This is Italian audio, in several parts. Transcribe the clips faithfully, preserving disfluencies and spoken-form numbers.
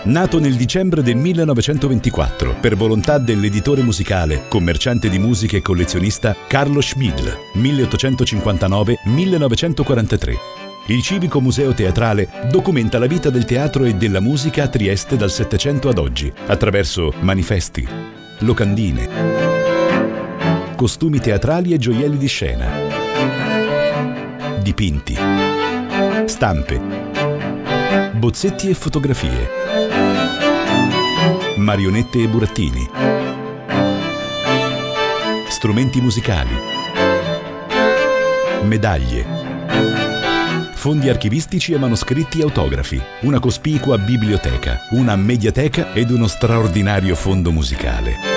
Nato nel dicembre del millenovecentoventiquattro per volontà dell'editore musicale, commerciante di musica e collezionista Carlo Schmidl, milleottocentocinquantanove millenovecentoquarantatré. Il Civico Museo Teatrale documenta la vita del teatro e della musica a Trieste dal Settecento ad oggi, attraverso manifesti, locandine, costumi teatrali e gioielli di scena, dipinti, stampe, bozzetti e fotografie, marionette e burattini, strumenti musicali, medaglie, fondi archivistici e manoscritti autografi, una cospicua biblioteca, una mediateca ed uno straordinario fondo musicale.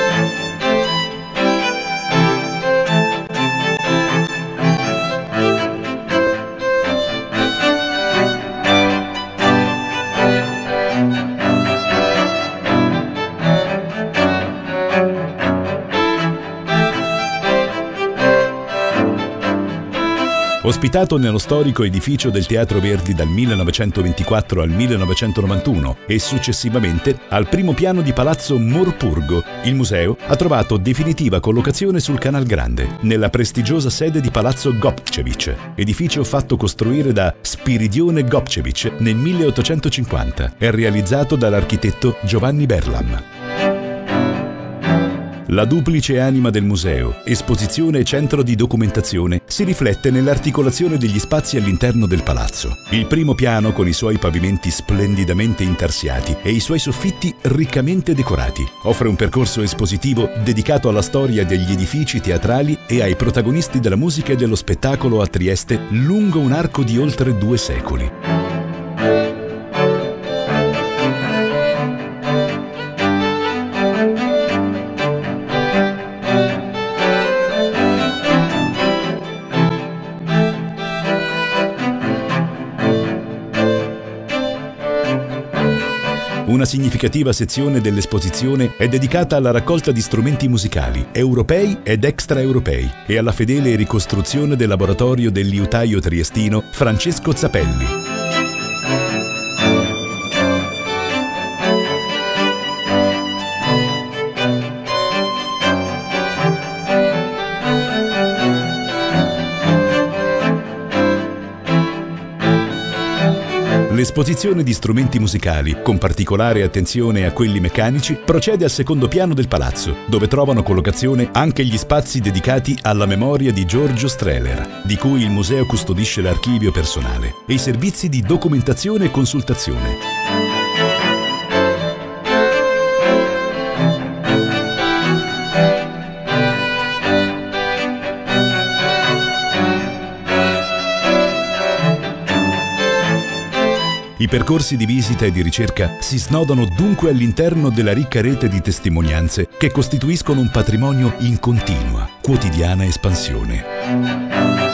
Ospitato nello storico edificio del Teatro Verdi dal millenovecentoventiquattro al millenovecentonovantuno e successivamente al primo piano di Palazzo Morpurgo, il museo ha trovato definitiva collocazione sul Canal Grande, nella prestigiosa sede di Palazzo Gobčević, edificio fatto costruire da Spiridione Gobčević nel milleottocentocinquanta e realizzato dall'architetto Giovanni Berlam. La duplice anima del museo, esposizione e centro di documentazione, si riflette nell'articolazione degli spazi all'interno del palazzo. Il primo piano, con i suoi pavimenti splendidamente intarsiati e i suoi soffitti riccamente decorati, offre un percorso espositivo dedicato alla storia degli edifici teatrali e ai protagonisti della musica e dello spettacolo a Trieste lungo un arco di oltre due secoli. Una significativa sezione dell'esposizione è dedicata alla raccolta di strumenti musicali, europei ed extraeuropei, e alla fedele ricostruzione del laboratorio del liutaio triestino Francesco Zappelli. L'esposizione di strumenti musicali, con particolare attenzione a quelli meccanici, procede al secondo piano del palazzo, dove trovano collocazione anche gli spazi dedicati alla memoria di Giorgio Strehler, di cui il museo custodisce l'archivio personale, e i servizi di documentazione e consultazione. I percorsi di visita e di ricerca si snodano dunque all'interno della ricca rete di testimonianze che costituiscono un patrimonio in continua, quotidiana espansione.